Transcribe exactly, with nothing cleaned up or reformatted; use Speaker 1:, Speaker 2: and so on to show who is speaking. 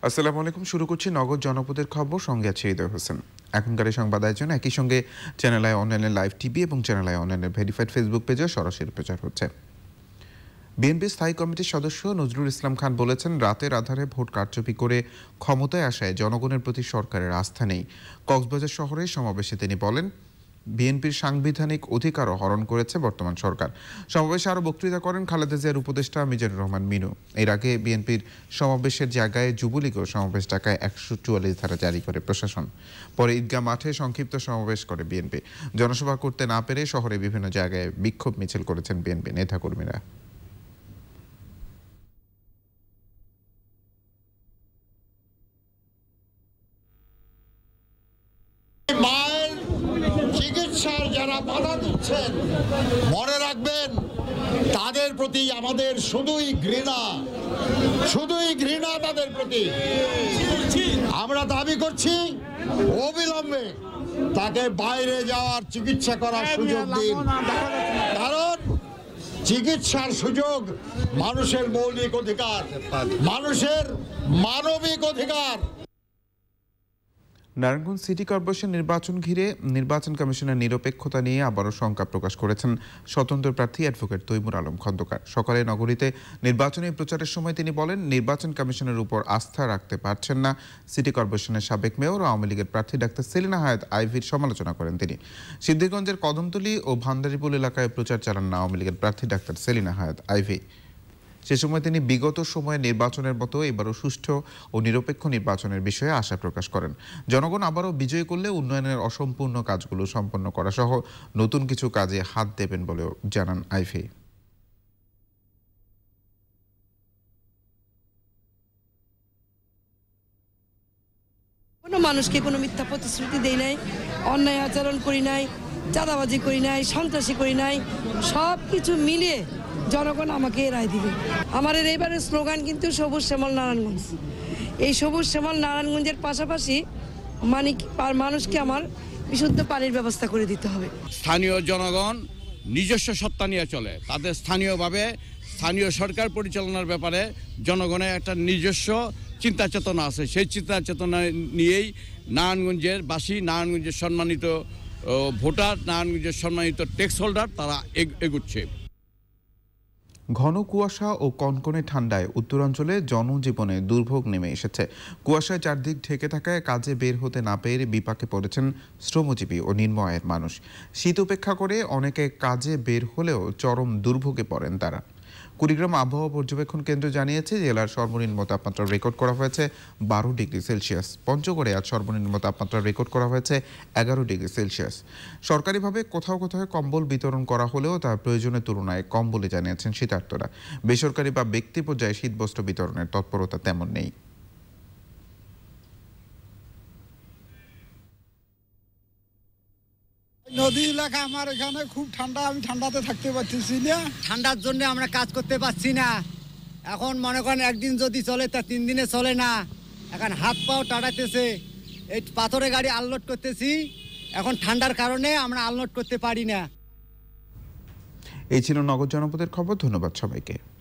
Speaker 1: আসসালামু আলাইকুম। শুরু করছি নগদ জনপদের খবর, সঙ্গে আছে হৃদয় হোসেন। এখনকার এই সংবাদ আয়োজন একই সঙ্গে চ্যানেল আই অনলাইনের লাইভ টিভি এবং চ্যানেল আই অনলাইনের ভেরিফাইড ফেসবুক পেজে সরাসরি প্রচার হচ্ছে। বিএনপি স্থায়ী কমিটির সদস্য নজরুল ইসলাম খান বলেছেন, রাতের আধারে ভোট কারচুপি করে ক্ষমতায় আসায় জনগণের প্রতি সরকারের আস্থা নেই। কক্সবাজার শহরে সমাবেশে তিনি বলেন, বিএনপির সাংবিধানিক অধিকারও হরণ করেছে বর্তমান সরকার। সমাবেশে আরও বক্তৃতা করেন খালেদা জিয়ার উপদেষ্টা মিজানুর রহমান মিনু। এর আগে বিএনপির সমাবেশের জায়গায় যুবলীগও সমাবেশ ডাকায় একশো চুয়াল্লিশ ধারা জারি করে প্রশাসন। পরে ঈদগাহ মাঠে সংক্ষিপ্ত সমাবেশ করে বিএনপি। জনসভা করতে না পেরে শহরে বিভিন্ন জায়গায় বিক্ষোভ মিছিল করেছেন বিএনপি নেতাকর্মীরা।
Speaker 2: চিকিৎসার যারা বাধা দিচ্ছেন, মনে রাখবেন তাদের প্রতি আমাদের শুধুই ঘৃণা, শুধুই ঘৃণা তাদের প্রতি। আমরা দাবি করছি অবিলম্বে তাকে বাইরে যাওয়ার চিকিৎসা করার সুযোগ দিন, কারণ চিকিৎসার সুযোগ মানুষের মৌলিক অধিকার, মানুষের মানবিক অধিকার।
Speaker 1: নারায়ণগঞ্জ সিটি কর্পোরেশন নির্বাচন ঘিরে নির্বাচন কমিশনের নিরপেক্ষতা নিয়ে আবারও শঙ্কা প্রকাশ করেছেন স্বতন্ত্র প্রার্থী অ্যাডভোকেট তৈমুর আলম খন্দকার। সকালে নগরীতে নির্বাচনী প্রচারের সময় তিনি বলেন, নির্বাচন কমিশনের উপর আস্থা রাখতে পারছেন না। সিটি কর্পোরেশনের সাবেক মেয়র ও আওয়ামী লীগের প্রার্থী ডাক্তার সেলিনা হায়াত আইভির সমালোচনা করেন তিনি। সিদ্ধিরগঞ্জের কদমতলী ও ভান্ডারীপুল এলাকায় প্রচার চালান আওয়ামী লীগের প্রার্থী ডাক্তার সেলিনা হায়াত আইভি। সে সময় তিনি বিগত সময়ে নির্বাচনের মতো এবারও সুষ্ঠু ও নিরপেক্ষ নির্বাচনের বিষয়ে আশা প্রকাশ করেন। জনগণ আবারও বিজয় করলে উন্নয়নের অসম্পূর্ণ কাজগুলো সম্পন্ন করা সহ নতুন কিছু কাজে হাত দেবেন বলেও জানান আইভি।
Speaker 3: কোনো মানুষকে কোনো মিথ্যা প্রতিশ্রুতি দেই নাই, অন্যায় আচরণ করি নাই, চাঁদাবাজি করি নাই, সন্ত্রাসী করি নাই। সব কিছু মিলিয়ে জনগণ আমাকে রায় দিবে। আমাদের এইবারের স্লোগান কিন্তু সবুজ শ্যামল নারায়ণগঞ্জ। এই সবুজ শ্যামল নারায়ণগঞ্জের পাশাপাশি মানে মানুষকে আমার বিশুদ্ধ পানির ব্যবস্থা করে দিতে হবে।
Speaker 4: স্থানীয় জনগণ নিজস্ব সত্তা নিয়ে চলে, তাদের স্থানীয়ভাবে স্থানীয় সরকার পরিচালনার ব্যাপারে জনগণের একটা নিজস্ব চিন্তা চেতনা আছে। সেই চিন্তা চেতনা নিয়েই নারায়ণগঞ্জের বাসী, নারায়ণগঞ্জের সম্মানিত ভোটার, নারায়ণগঞ্জের সম্মানিত ট্যাক্স হোল্ডার তারা এগুচ্ছে।
Speaker 1: ঘন কুয়াশা ও কনকনে ঠান্ডায় উত্তরাঞ্চলে জনজীবনে দুর্ভোগ নেমে এসেছে। কুয়াশায় চারদিক ঢেকে থাকায় কাজে বের হতে না পেরে বিপাকে পড়েছেন শ্রমজীবী ও নিম্ন আয়ের মানুষ। শীত উপেক্ষা করে অনেকে কাজে বের হলেও চরম দুর্ভোগে পড়েন তারা। কুড়িগ্রাম আবহাওয়া পর্যবেক্ষণ কেন্দ্র জানিয়েছে, জেলার সর্বনিম্ন তাপমাত্রা রেকর্ড করা হয়েছে বারো ডিগ্রি সেলসিয়াস। পঞ্চগড়ে আজ সর্বনিম্ন তাপমাত্রা রেকর্ড করা হয়েছে এগারো ডিগ্রি সেলসিয়াস। সরকারিভাবে কোথাও কোথাও কম্বল বিতরণ করা হলেও তা প্রয়োজনের তুলনায় কম বলে জানিয়েছেন শীতার্তরা। বেসরকারি বা ব্যক্তি পর্যায়ে শীতবস্ত্র বিতরণের তৎপরতা তেমন নেই।
Speaker 5: নদী এলাকা আমার এখানে খুব ঠান্ডা, আমি ঠান্ডাতে থাকতে পারতেছি না।
Speaker 6: ঠান্ডার জন্য আমরা কাজ করতে পারছি না। এখন মনে করেন একদিন যদি চলে তা তিন দিনে চলে না। এখন হাত পাও টাটাতেছে, এই পাথরে গাড়ি আনলোড করতেছি। এখন ঠান্ডার কারণে আমরা আনলোড করতে পারি না।
Speaker 1: এই ছিল নগর জনপদের খবর। ধন্যবাদ সবাইকে।